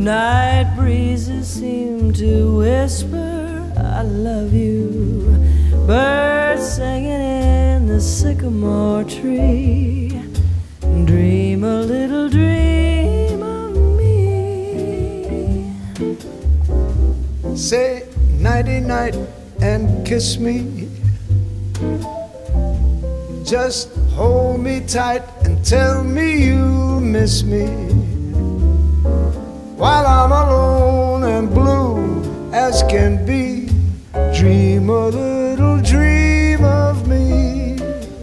Night breezes seem to whisper, I love you. Birds singing in the sycamore tree. Dream a little dream of me. Say nighty-night and kiss me. Just hold me tight and tell me you miss me. While I'm alone and blue as can be, dream a little dream of me.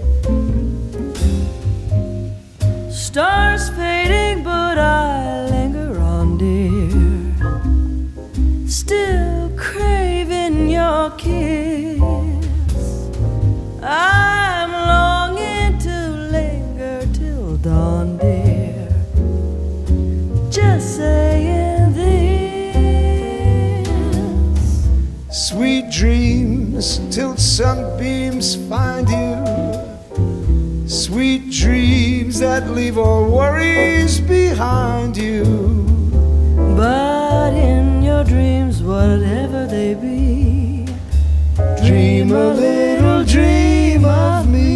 Stars fading, but I linger on, dear. Still craving your kiss. I'm longing to linger till dawn, dear. Just saying this. Sweet dreams till sunbeams find you. Sweet dreams that leave all worries behind you. But in your dreams, whatever they be, Dream a little dream of me.